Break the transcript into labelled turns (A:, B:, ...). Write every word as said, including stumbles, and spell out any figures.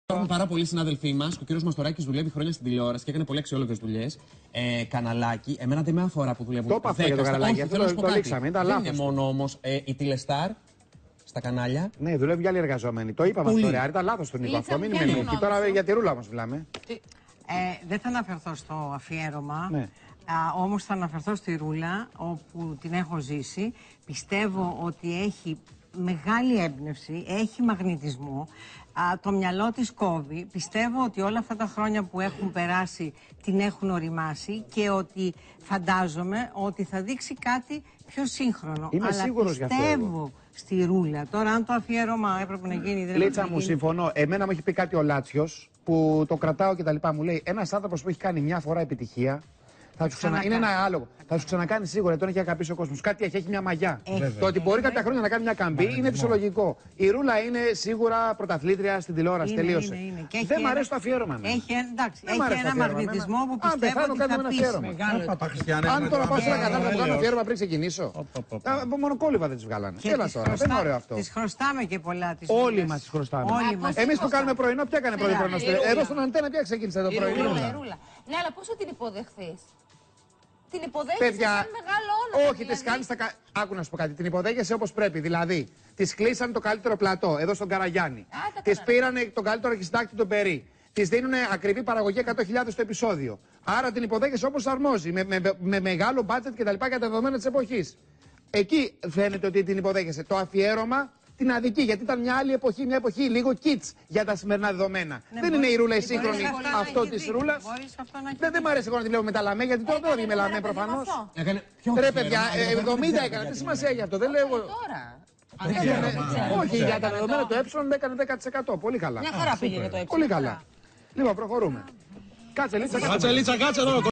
A: Υπάρχουν πάρα πολλοί συνάδελφοί μας. Ο κύριος Μαστοράκης δουλεύει χρόνια στην τηλεόραση και έκανε πολύ αξιόλογες δουλειές. Ε, καναλάκι, εμένα δεν με αφορά που δουλεύουν.
B: Το είπα αυτό για το καναλάκι. Αυτό το, το λήξαμε. Ήταν
A: δεν
B: λάθος.
A: είναι μόνο όμως ε, η Τηλεστάρ στα κανάλια.
B: Ναι, δουλεύουν για άλλοι εργαζόμενοι. Το είπαμε αυτό. Ήταν λάθος τον είπα αυτό. Μην με μύχη. Τώρα για τη Ρούλα όμως μιλάμε.
C: Ε, δεν θα αναφερθώ στο αφιέρωμα.
B: Ναι.
C: Α, όμως θα αναφερθώ στη Ρούλα, όπου την έχω ζήσει. Πιστεύω ότι έχει μεγάλη έμπνευση, έχει μαγνητισμό. Α, το μυαλό της κόβει. Πιστεύω ότι όλα αυτά τα χρόνια που έχουν περάσει την έχουν οριμάσει και ότι φαντάζομαι ότι θα δείξει κάτι πιο σύγχρονο.
B: Είμαι
C: αλλά
B: σίγουρος γι' αυτό.
C: πιστεύω στη Ρούλα. Τώρα, αν το αφιέρωμα έπρεπε να γίνει, δεν
B: Λίτσα
C: έπρεπε
B: μου, συμφωνώ. Εμένα μου έχει πει κάτι ο Λάτσιος που το κρατάω και τα λοιπά. Μου λέει ένας άνθρωπος που έχει κάνει μια φορά επιτυχία. Θα σου ξανα... Είναι ένα άλογο. Θα σου ξανακάνει σίγουρα, τον έχει αγαπήσει ο κόσμος. Κάτι έχει, έχει μια μαγιά.
C: Έχει.
B: Το ότι μπορεί κάποια χρόνια να κάνει μια καμπή είναι φυσιολογικό. Η Ρούλα είναι σίγουρα πρωταθλήτρια στην τηλεόραση.
C: Είναι,
B: τελείωσε.
C: είναι, είναι. Και
B: δεν μ' αρέσει το αφιέρωμα. Ναι.
C: Έχει, εντάξει,
B: Δεν
C: έχει ένα μαγνητισμό που πιστεύω ότι θα πείσει.
B: Αν τώρα πάω σε ένα κανάλι να κάνω αφιέρωμα πριν ξεκινήσω. Μονοκόλληβα δεν τις βγάλανε. Έλα τώρα, δεν είναι ωραίο αυτό.
C: Τις χρωστάμε και πολλά.
B: Όλοι μας τις χρωστάμε. Εμείς που κάνουμε πρωινό, ποια έκανε πρωινό. Εδώ στον Αντένα ποια ξεκίνησε το πρωινό.
D: Ναι, αλλά πώς θα την υποδεχθείς? Την υποδέχεσαι
B: Παιδιά,
D: σαν μεγάλο όνομα.
B: όχι,
D: δηλαδή.
B: τη κάνει. Κα... Άκου να σου πω κάτι. Την υποδέχεσαι όπως πρέπει. Δηλαδή, τη κλείσαν το καλύτερο πλατό εδώ στον Καραγιάννη. Τη πήραν τον καλύτερο αρχιστάκτη τον Περί. Τη δίνουν ακριβή παραγωγή εκατό χιλιάδες το επεισόδιο. Άρα την υποδέχεσαι όπως αρμόζει. Με, με, με μεγάλο μπάτζετ κτλ. Για τα δεδομένα της εποχής. Εκεί φαίνεται ότι την υποδέχεσαι. Το αφιέρωμα την αδική, γιατί ήταν μια άλλη εποχή, μια εποχή λίγο kids για τα σημερινά δεδομένα. Ναι, δεν μπορεί, είναι η Ρούλα η σύγχρονη αυτό τη Ρούλα. Δεν, δεν μ' αρέσει εγώ να τη βλέπω με τα λαμέ, γιατί τώρα δεν θα με λαμέ προφανώς. Ρε παιδιά, εβδομήντα έκανε, τι σημασία έχει αυτό, δεν λέω εγώ. Όχι, για τα δεδομένα το ε έκανε δέκα τοις εκατό. Πολύ καλά.
D: Μια χαρά πήγε το ε.
B: Πολύ καλά. Λοιπόν, προχωρούμε. Κάτσε, Λίτσα, κάτσε.